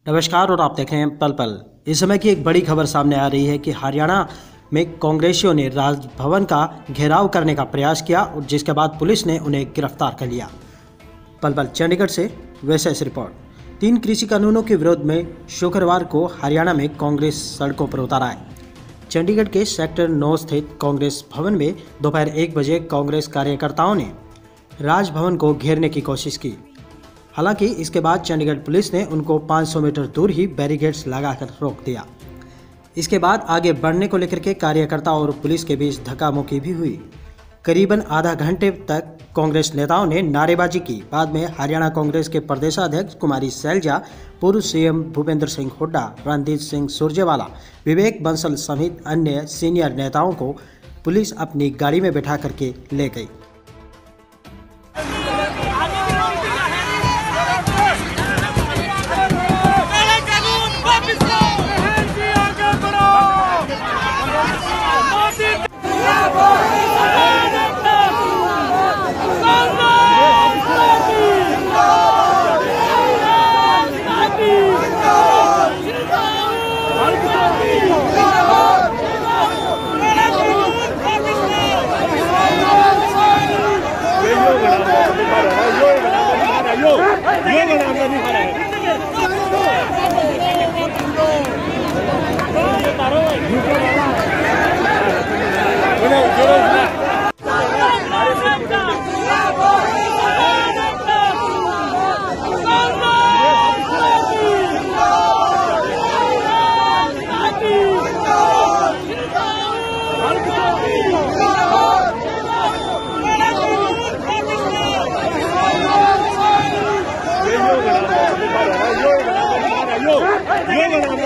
नमस्कार और आप देख रहे हैं पल पल। इस समय की एक बड़ी खबर सामने आ रही है कि हरियाणा में कांग्रेसियों ने राजभवन का घेराव करने का प्रयास किया और जिसके बाद पुलिस ने उन्हें गिरफ्तार कर लिया। पल पल चंडीगढ़ से विशेष रिपोर्ट। 3 कृषि कानूनों के विरोध में शुक्रवार को हरियाणा में कांग्रेस सड़कों पर उतर आए। चंडीगढ़ के सेक्टर 9 स्थित कांग्रेस भवन में दोपहर 1 बजे कांग्रेस कार्यकर्ताओं ने राजभवन को घेरने की कोशिश की। हालांकि इसके बाद चंडीगढ़ पुलिस ने उनको 500 मीटर दूर ही बैरिकेड्स लगाकर रोक दिया। इसके बाद आगे बढ़ने को लेकर के कार्यकर्ता और पुलिस के बीच धक्का मुक्की भी हुई। करीबन आधा घंटे तक कांग्रेस नेताओं ने नारेबाजी की। बाद में हरियाणा कांग्रेस के प्रदेशाध्यक्ष कुमारी शैलजा, पूर्व सीएम भूपेंद्र सिंह हुड्डा, रणदीप सिंह सुरजेवाला, विवेक बंसल समेत अन्य सीनियर नेताओं को पुलिस अपनी गाड़ी में बैठा करके ले गई। Yo